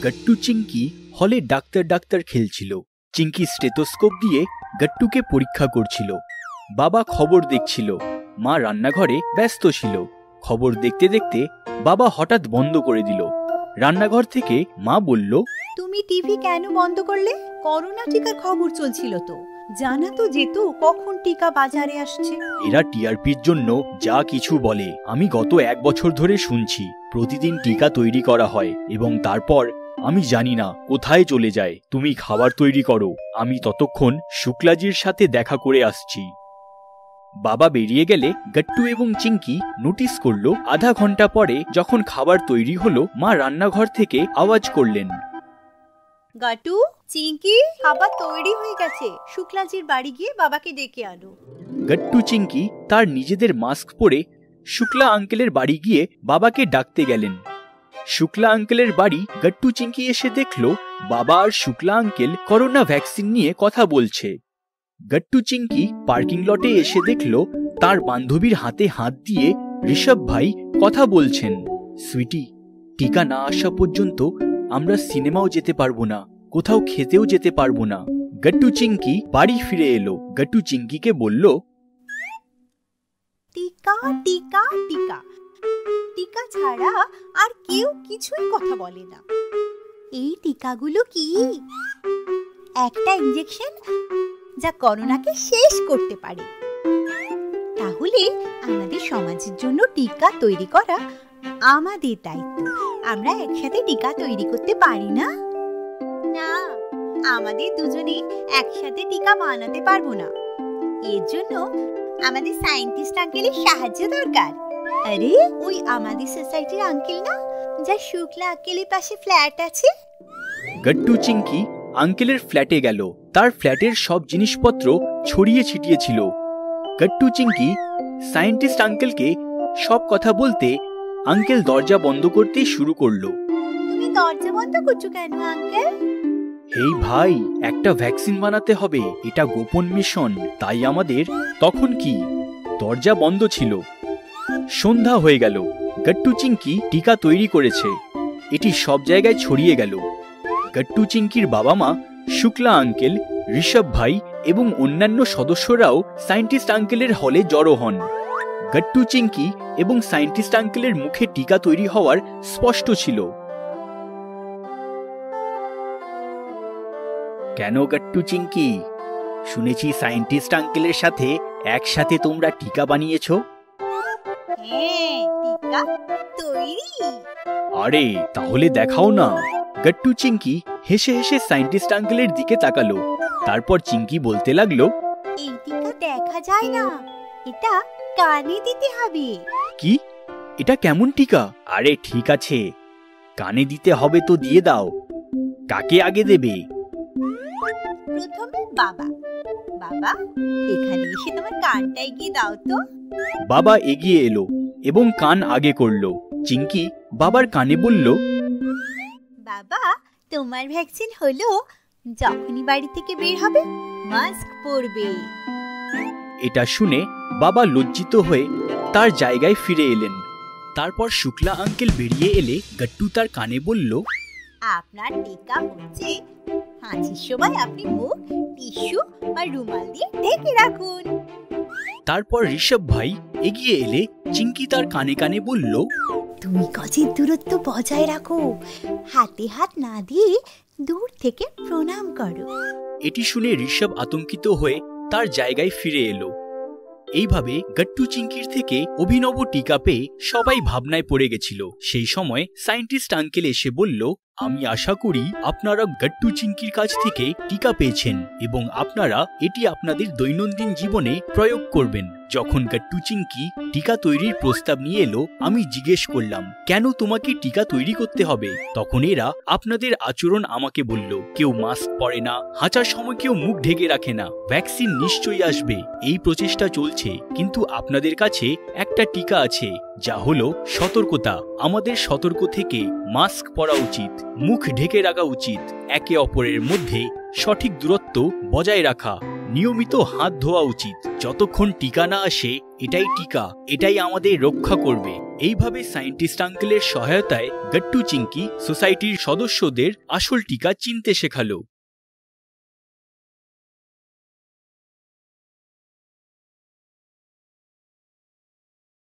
গট্টু চিঙ্কি হলে doctor doctor খেলছিল। Chinki stethoscope দিয়ে গট্টুকে পরীক্ষা করছিল। বাবা খবর দেখছিল, মা রান্নাঘরে ব্যস্ত ছিল। খবর দেখতে দেখতে বাবা হঠাৎ বন্ধ করে দিল। রান্নাঘর থেকে মা বলল, তুমি টিভি কেন বন্ধ করলে? করোনা টিকার খবর চলছিল তো, জানা তো যেত কখন টিকা বাজারে আসছে। এরা টিআরপির জন্য যা কিছু বলে। আমি গত 1 বছর ধরে শুনছি প্রতিদিন টিকা তৈরি করা হয় এবং তারপর আমি জানি না কোথায় চলে যায়। তুমি খাবার তৈরি করো, আমি ততক্ষণ শুক্লাজির সাথে দেখা করে আসছি। বাবা বেরিয়ে গেলে গট্টু এবং চিঙ্কি নোটিস করলো আধা ঘন্টা পরে যখন খাবার তৈরি হলো, মা রান্নাঘর থেকে আওয়াজ করলেন, গট্টু, চিঙ্কি, খাবার তৈরি হয়ে গেছে, শুক্লাজির বাড়ি গিয়ে বাবাকে ডেকে আনো। গট্টু চিঙ্কি তার নিজেদের মাস্ক পরে শুক্লা আঙ্কেলের বাড়ি গিয়ে বাবাকে ডাকতে গেলেন। শুক্লা আঙ্কেলের বাড়ি গট্টু চিঙ্কি এসে দেখলো বাবা আর শুক্লা আঙ্কেল করোনা ভ্যাকসিন নিয়ে কথা বলছে। গট্টু চিঙ্কি পার্কিং লটে এসে দেখলো তার বান্ধবীর হাতে হাত দিয়ে ঋষভ ভাই কথা বলছেন। সুইটি, টিকা না আসা পর্যন্ত আমরা সিনেমাও যেতে পারবো না, কোথাও খেতেও যেতে পারবো না। গট্টু চিঙ্কি বাড়ি ফিরে এলো। গট্টু চিঙ্কিকে বলল, টিকা টিকা টিকা, টিকা ছাড়া আর কেউ কিছুই কথা বলে না। এই টিকাগুলো কি? একটা ইনজেকশন যা করোনাকে শেষ করতে পারে। তাহলে আমাদের সমাজের জন্য টিকা তৈরি করা আমাদের দায়িত্ব। আমরা একসাথে টিকা তৈরি করতে পারি না? না, আমাদের দুজনে একসাথে টিকা বানাতে পারবো না। এর জন্য আমাদের সায়েন্টিস্ট আঙ্কেলের সাহায্য দরকার। আরে, ওই আমাদের সোসাইটির আঙ্কেল না, যা শুক্লা আঙ্কেলের পাশে ফ্ল্যাট আছে? গট্টু চিঙ্কি আঙ্কেলের ফ্ল্যাটে গেল। তার ফ্ল্যাটের সব জিনিসপত্র ছড়িয়ে ছিটিয়ে ছিল। গট্টু চিঙ্কি সায়েন্টিস্ট আঙ্কেলকে সব কথা বলতে আঙ্কেল দরজা বন্ধ করতে শুরু করলো। তুমি দরজা বন্ধ করছো কেন আঙ্কেল? হেই ভাই, একটা ভ্যাকসিন বানাতে হবে, এটা গোপন মিশন, তাই আমাদের। তখন কি? দরজা বন্ধ ছিল। সন্ধ্যা হয়ে গেল। গট্টু চিঙ্কি টিকা তৈরি করেছে। এটি সব জায়গায় ছড়িয়ে গেল। গট্টু চিঙ্কির বাবা মা, শুক্লা আঙ্কেল, ঋষভ ভাই এবং অন্যান্য সদস্যরাও সায়েন্টিস্ট আঙ্কেলের হলে জড়ো হন। গট্টু চিঙ্কি এবং সায়েন্টিস্ট আঙ্কেলের মুখে টিকা তৈরি হওয়ার স্পষ্ট ছিল। কেন গট্টু চিঙ্কি? শুনেছি সায়েন্টিস্ট আঙ্কেলের সাথে একসাথে তোমরা টিকা বানিয়েছো। হ্যাঁ, টিকা তৈরি। আরে, তাহলে দেখাও না। গট্টু চিঙ্কি হেসে হেসে সায়েন্টিস্ট আঙ্কেলের দিকে তাকালো। তারপর চিঙ্কি বলতে লাগলো, এই টিকা দেখা যায় না, এটা কানে দিতে হবে। কি? এটা কেমন টিকা? আরে ঠিক আছে, কানে দিতে হবে তো দিয়ে দাও। কাকে আগে দেবে? প্রথমে বাবা। বাবা, এখানে এসে তোমার কানটা এগিয়ে দাও তো। বাবা এগিয়ে এলো এবং কান আগে করলো। চিঙ্কি বাবার কানে বলল, বাবা, তোমার ভ্যাকসিন হলো। যখনই বাড়ি থেকে বের হবে মাস্ক পরবে। এটা শুনে বাবা লজ্জিত হয়ে তার জায়গায় ফিরে এলেন। তারপর শুক্লা আঙ্কেল বেরিয়ে এলে গট্টু তার কানে বলল, আপনার টিকা হচ্ছে। হাঁচির সময় আপনি মুখ টিস্যু আর রুমাল দিয়ে ঢেকে রাখুন। তারপর ঋষভ ভাই এগিয়ে এলে চিঙ্কি তার কানে কানে বলল, 2 গজের দূরত্ব বজায় রাখো, হাতে হাত না দিয়ে দূর থেকে প্রণাম করো। এটি শুনে ঋষভ আতঙ্কিত হয়ে তার জায়গায় ফিরে এলো। এইভাবে গট্টু চিঙ্কির থেকে অভিনব টিকা পেয়ে সবাই ভাবনায় পড়ে গেছিল। সেই সময় সায়েন্টিস্ট আঙ্কেল এসে বলল, আমি আশা করি আপনারা গট্টু চিঙ্কির কাছ থেকে টিকা পেয়েছেন এবং আপনারা এটি আপনাদের দৈনন্দিন জীবনে প্রয়োগ করবেন। যখন গট্টু চিঙ্কি টিকা তৈরির প্রস্তাব নিয়ে এলো, আমি জিজ্ঞেস করলাম, কেন তোমাকে টিকা তৈরি করতে হবে? তখন এরা আপনাদের আচরণ আমাকে বলল, কেউ মাস্ক পরে না, হাঁচার সময় কেউ মুখ ঢেকে রাখে না। ভ্যাকসিন নিশ্চয়ই আসবে, এই প্রচেষ্টা চলছে, কিন্তু আপনাদের কাছে একটা টিকা আছে, যা হলো সতর্কতা। আমাদের সতর্ক থেকে মাস্ক পরা উচিত, মুখ ঢেকে রাখা উচিত, একে অপরের মধ্যে সঠিক দূরত্ব বজায় রাখা, নিয়মিত হাত ধোয়া উচিত। যতক্ষণ টিকা না আসে, এটাই টিকা, এটাই আমাদের রক্ষা করবে। এইভাবে সায়েন্টিস্ট আঙ্কেলের সহায়তায় গট্টু চিংকি সোসাইটির সদস্যদের আসল টিকা চিনতে শেখালো।